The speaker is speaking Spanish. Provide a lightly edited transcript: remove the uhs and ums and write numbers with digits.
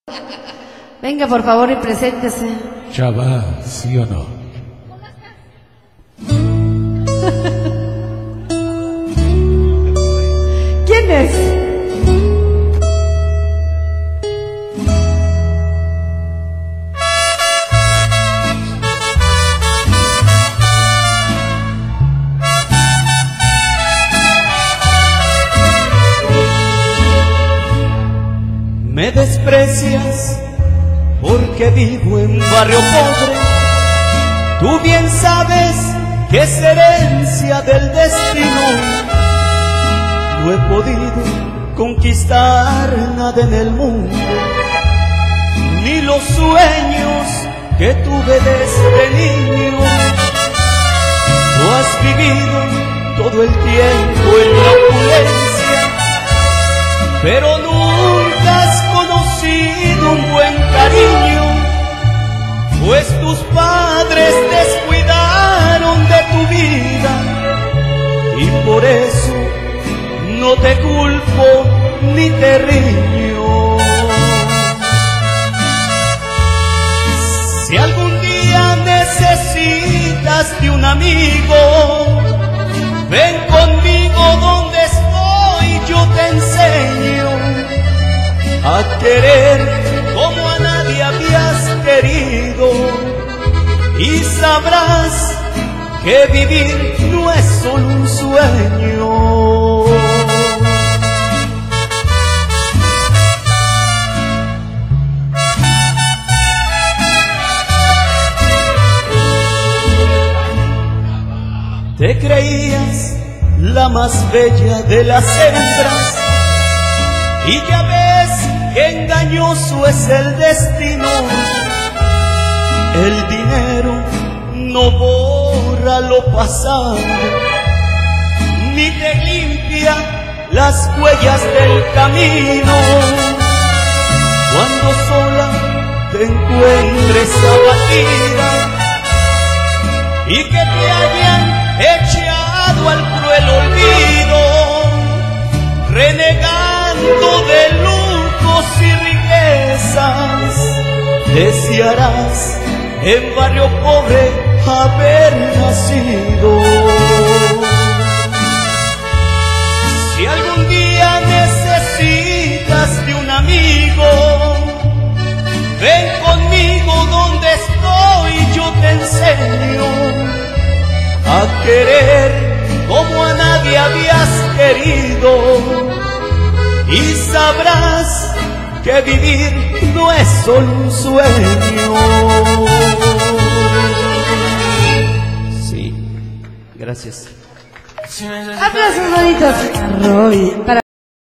Venga, por favor, y preséntese. Ya va, ¿sí o no? ¿Quién es? Me desprecias porque vivo en barrio pobre. Tú bien sabes que es herencia del destino. No he podido conquistar nada en el mundo, ni los sueños que tuve desde niño. Tú has vivido todo el tiempo en la opulencia, pero nunca has conocido un buen cariño, pues tus padres descuidaron de tu vida, y por eso no te culpo ni te riño. Si algún día necesitas de un amigo, ven conmigo donde estoy, yo te enseño a querer como a nadie habías querido, y sabrás que vivir no es solo un sueño. Te creías la más bella de las hembras, y ya ves que engañoso es el destino. El dinero no borra lo pasado, ni te limpia las huellas del camino. Cuando sola te encuentres abatida y que te hayan echado al cruel olvido, renegando de lujos y riquezas, desearás en barrio pobre haber nacido. Si algún día necesitas de un amigo, ven conmigo donde estoy, yo te enseño a querer como a nadie habías querido, y sabrás que vivir no es solo un sueño. Sí, gracias. Aplausos bonitos. Roy, para